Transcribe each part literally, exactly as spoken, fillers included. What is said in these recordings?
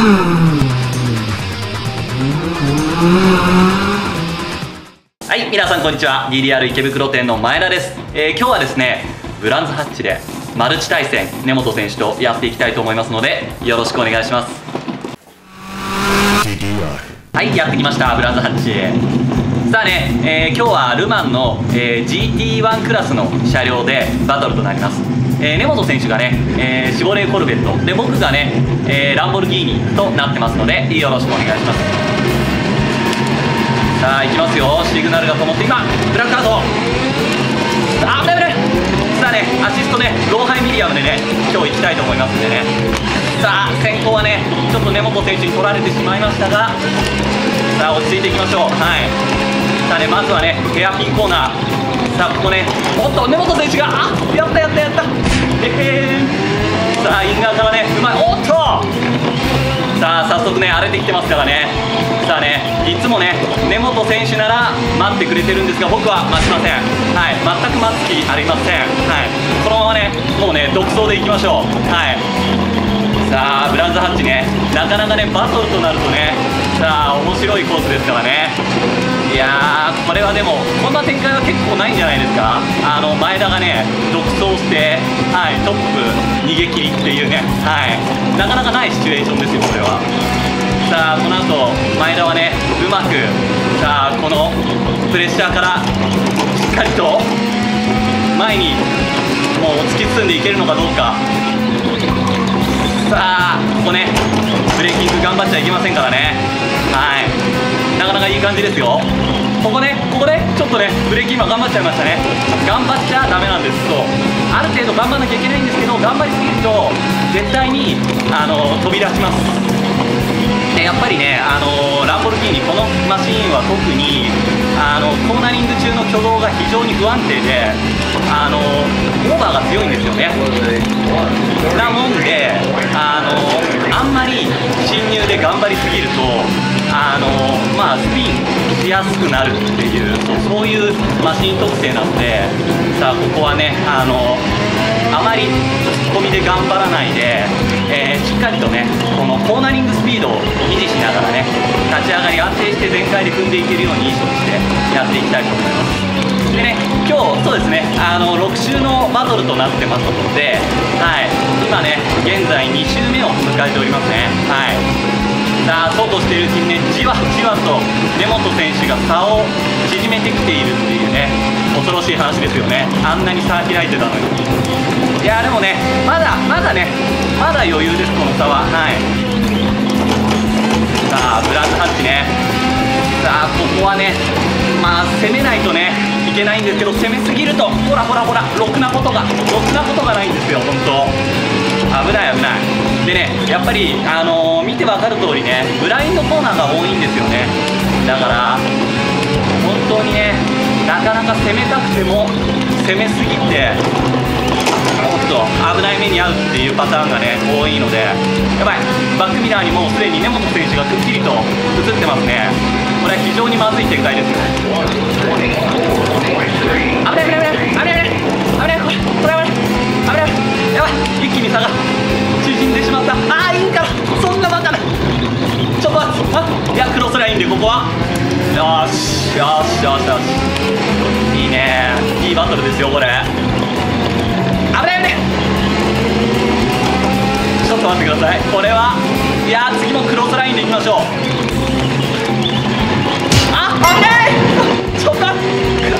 はい、皆さんこんにちは。 ディーディーアール 池袋店の前田です。えー、今日はですね、ブランズハッチでマルチ対戦、根本選手とやっていきたいと思いますので、よろしくお願いします。はい、やってきました、ブランズハッチ。さあね、えー、今日はルマンの、えー、ジーティーワン クラスの車両でバトルとなります。えー、根本選手がね、えー、シボレーコルベットで、僕がね、えー、ランボルギーニとなってますので、よろしくお願いします。さあ行きますよ。シグナルが灯って今ブラックアウト。あ危ない危ない。さあね、アシストね、ローハイミディアムでね、今日行きたいと思いますんでね。さあ先行はね、ちょっと根本選手に取られてしまいましたが、さあ落ち着いていきましょう。はい、さあね、まずはね、ヘアピンコーナー。さあここね、おっと根本選手が、あやったやったやった。えー、さあイン側からね、うまい。おっとさあ早速ね、荒れてきてますからね。さあね、いつもね、根本選手なら待ってくれてるんですが、僕は待ちません。はい、全く待つ気ありません。はい、このままね、もうね、独走でいきましょう。はい、さあブランズハッチね、なかなかね、バトルとなるとね、さあ面白いコースですからね。いやー、これはでもこんな展開は結構ないんじゃないですか。あの前田がね、独走して、はい、トップ逃げ切りっていうね、はい、なかなかないシチュエーションですよ、これは。さあこの後前田はね、うまく、さあこのプレッシャーからしっかりと前にもう突き進んでいけるのかどうか。さあここね、ブレーキング頑張っちゃいけませんからね。はい、なかなかいい感じですよ。ここね、ここね、ちょっとね、ブレーキ今頑張っちゃいましたね。頑張っちゃダメなんです。そう、ある程度頑張んなきゃいけないんですけど、頑張りすぎると絶対にあの飛び出します。でやっぱりね、あのランボルギーニ、このマシーンは特にあのコーナリング中の挙動が非常に不安定で、あのオーバーが強いんですよね。なもんで、あのあんまり進入で頑張りすぎると、あのまあ、スピンしやすくなるっていう、そう、そういうマシン特性なので、さあここはね、あのあまり突っ込みで頑張らないで、えー、しっかりとね、このコーナリングスピードを維持しながらね、立ち上がり安定して全開で踏んでいけるように意識してやっていきたいと思います。でね、今日そうですね、あのろく周のバトルとなってますので、はい、今ね現在に周目を迎えておりますね。はい、さあそうこうしているうちにね、じわじわと根本選手が差を縮めてきているっていうね、恐ろしい話ですよね。あんなに差開いてたのに。いやでもね、まだまだね、まだ余裕です、この差は。はい、さあブランズハッチね、さあここはね、まあ攻めないとねいけないんですけど、攻めすぎるとほらほらほら、ろくなことがろくなことがないんですよ、本当。危ない危ない。でね、やっぱり、あのー、見て分かる通りね、ブラインドコーナーが多いんですよね。だから本当にね、なかなか攻めたくても攻めすぎて、おっと危ない目に遭うっていうパターンがね多いので、やばい、バックミラーにもうすでに根本選手がくっきりと映ってますね。これは非常にまずい展開ですよ。危ない危ない危ない危ない危ない危ない、これこれ危ない危ない、やばい、一気に差が縮んでしまった。ああいいから、そんなバカな、ちょっと待って、あいやクロスラインでここはよしよしよしよし、いいね、いいバトルですよこれ。危ない危ない、ちょっと待ってください、これは。いや次もクロスラインでいきましょう。あ危ない、ちょっと待って、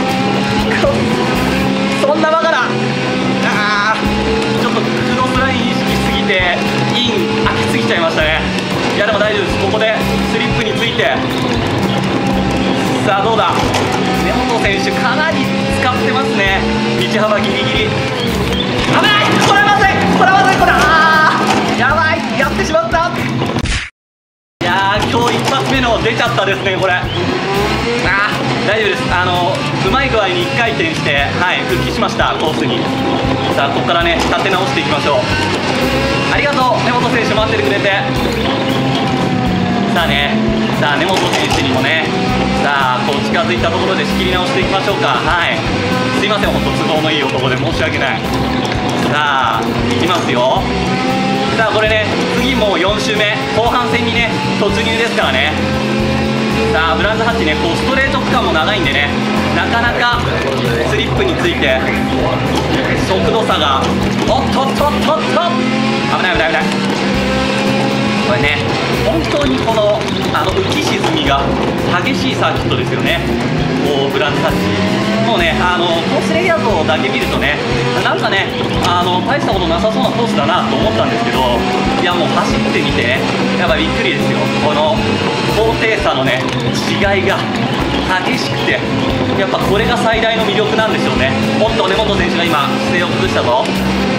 そんなバカな、あーちょっとクロスライン意識しすぎてイン開きすぎちゃいましたね。いやでも大丈夫です、ここでスリップについて。さあどうだ、根本選手かなり使ってますね、道幅ギリギリ。危ない、これはまずい、これはまずい、これ、あーやばい、やってしまった。いやー今日一発目の出ちゃったですね、これ。あー大丈夫です、あのうまい具合にいっかい転して、はい、復帰しましたコースに。さあここからね立て直していきましょう。ありがとう根本選手、待っててくれて。さあね、さあ根本選手にもね、さあこう近づいたところで仕切り直していきましょうか。はい、すいません、本当都合のいい男で申し訳ない。さあいきますよ。 さあこれね、次もうよん周目後半戦にね突入ですからね。さあブランズハッチね、こうストレート区間も長いんでね、なかなかスリップについて速度差が、おっとっとっとっと、危ない危ない危ない。これね、本当にこのあの浮き沈みが激しいサーキットですよね、こうブランズハッチ。もうね、あのコースレイアウトだけ見るとね、なんかね、あの大したことなさそうなコースだなと思ったんですけど、いやもう走ってみてね、やっぱびっくりですよ。この高低差のね違いが激しくて、やっぱこれが最大の魅力なんでしょうね。おっと根本選手が今姿勢を崩したぞ。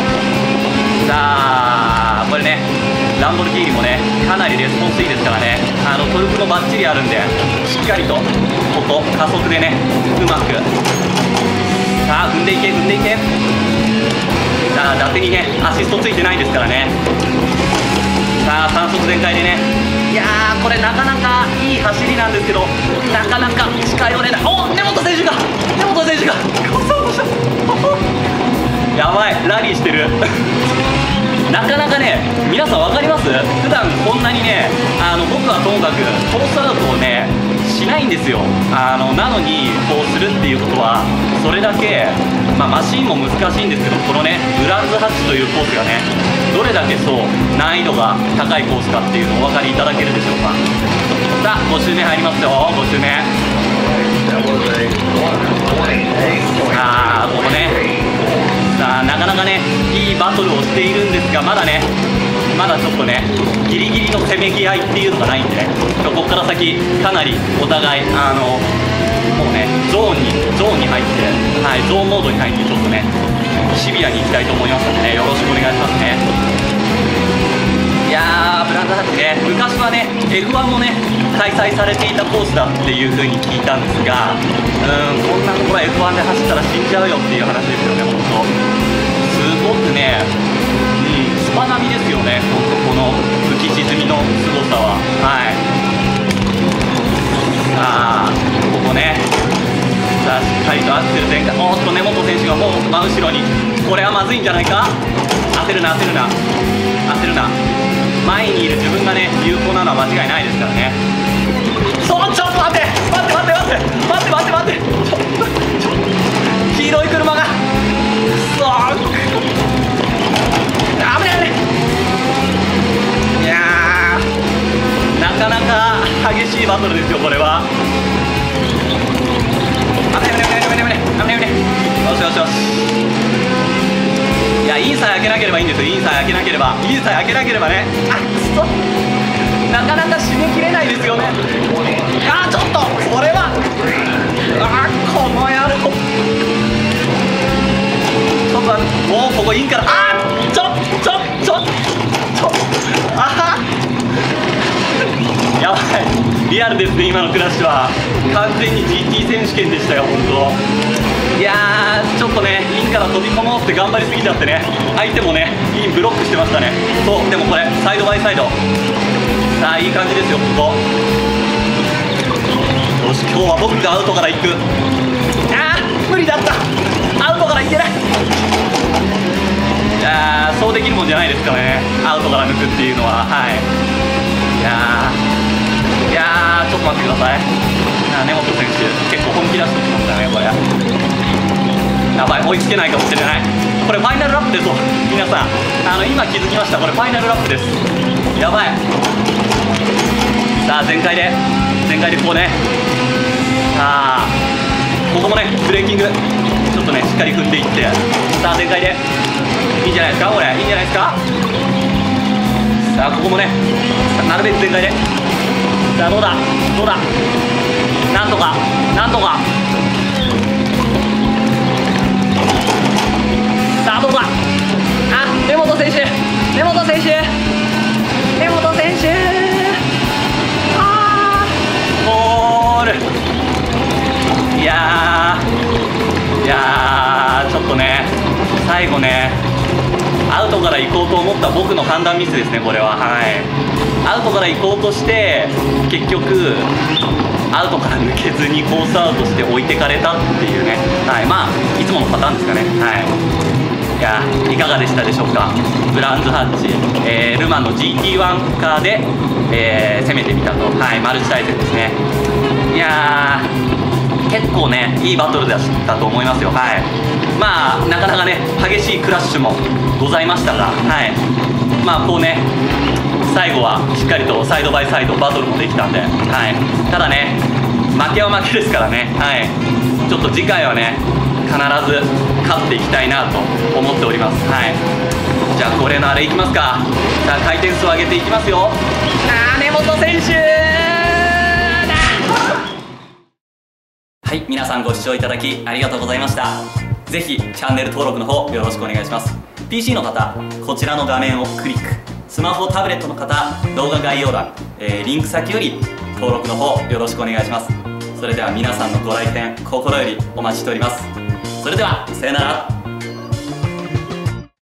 さあこれね、ランボルギーニもねかなりレスポンスいいですからね、あのトルクもバッチリあるんで、しっかりとここ加速でねうまく、さあ踏んでいけ踏んでいけ。さあ伊達にねアシストついてないですからね。さあ三速全開でね、いやーこれなかなかいい走りなんですけど、なかなか近寄れない。おっ根本選手が根本選手がやばい、ラリーしてるなかなかね、皆さん分かります？普段こんなにね、あの僕はともかくコースアウトをねしないんですよ。あのなのにこうするっていうことは、それだけ、まあ、マシンも難しいんですけど、このねブランズハッチというコースがね、どれだけそう難易度が高いコースかっていうのをお分かりいただけるでしょうか。さあご周目入りますよ、ご周目。さあここね、さあなかなかねいいバトルをしているんですが、まだねまだちょっとねギリギリのせめぎ合いっていうのがないんでね、ここから先かなりお互いあのもうねゾーンにゾーンに入って、はい、ゾーンモードに入ってちょっとねシビアにいきたいと思いますのでね、よろしくお願いしますね。いやーブランズハッチね、昔はね エフワン もね開催されていたコースだっていう風に聞いたんですが、うーんこんなところ エフワン で走ったら死んじゃうよっていう話ですよね。本当すごくね、うん、スパ並みですよね、本当この浮き沈みのすごさは。はい、さあここね、さあしっかりとアクセル全開。おっと根本選手がもう真後ろに、これはまずいんじゃないか。焦るな焦るな焦るな、前にいる自分がね有効なのは間違いないですからね。そうちょっと待って待って待って待って待って待って待って、ちょっとちょっと黄色い車がくそー、危ない危ない。いやーなかなか激しいバトルですよこれは。危ない危ない危ない危ない危ない危ない。よしよしよし、いやインさえ開けなければいいんですよ。インさえ開けなければインさえ開けなければね、あっくそ、なかなか締め切れないですよね。あーちょっとこれは、あーこの野郎、ちょっと待って、もうここインから、あーちょちょちょちょあーやばい、リアルですね今のクラッシュは。完全に ジーティー 選手権でしたよ本当。いやーちょっとねインから飛び込もうって頑張りすぎちゃってね、相手もねインブロックしてましたね。そう、でもこれサイドバイサイド、さあいい感じですよここ。よし今日は僕がアウトから行く。あー無理だった、アウトから行けない。いやーそうできるもんじゃないですからね、アウトから抜くっていうのは。はい、いやーいやーちょっと待ってください。根本選手結構本気出してきましたねこれ。やばい追いつけないかもしれない。これファイナルラップですよ皆さん、あの今気づきました、これファイナルラップです。やばい。さあ全開で全開でこうね、さあここもねブレーキングちょっとねしっかり踏んでいって、さあ全開でいいんじゃないですか、これいいんじゃないですか。さあここもねなるべく全開で、さあどうだどうだ、なんとかなんとか、さあどうだ、あ根本選手根本選手根本選手、あーゴール。いやーいやーちょっとね最後ねアウトから行こうと思った僕の判断ミスですねこれは。はい、アウトから行こうとして結局アウトから抜けずにコースアウトして置いてかれたっていうね。はい、まあいつものパターンですかね。はいいやいかがでしたでしょうか。ブランズハッチ、えー、ルマンの ジーティーワン カーで、えー、攻めてみたと、はい、マルチ対戦ですね。いやー結構ねいいバトルだったと思いますよ。はい、まあなかなかね激しいクラッシュもございましたが、はい、まあこうね最後はしっかりとサイドバイサイドバトルもできたんで、はい、ただね負けは負けですからね、はい、ちょっと次回はね必ず勝っていきたいなと思っております。はい、じゃあ恒例のあれいきますか。さあ回転数を上げていきますよ。あー根本選手だ。はい、皆さんご視聴いただきありがとうございました。ぜひチャンネル登録の方よろしくお願いします。 ピーシー の方こちらの画面をクリック、スマホタブレットの方動画概要欄、えー、リンク先より登録の方よろしくお願いします。それでは皆さんのご来店心よりお待ちしております。それではさよなら。